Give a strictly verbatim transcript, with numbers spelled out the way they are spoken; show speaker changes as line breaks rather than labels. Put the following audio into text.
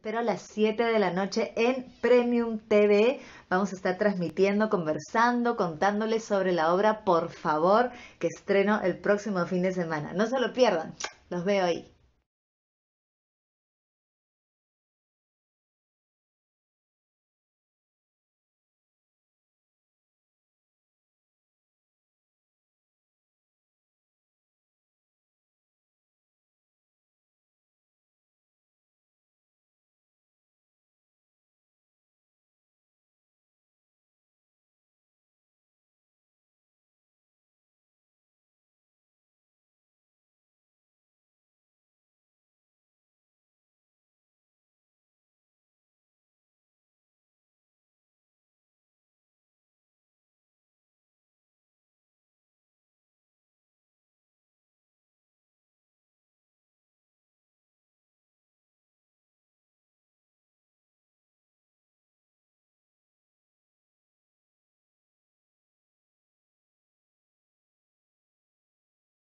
espero a las siete de la noche en Premium T V. Vamos a estar transmitiendo, conversando, contándoles sobre la obra, por favor, que estreno el próximo fin de semana. No se lo pierdan, los veo ahí.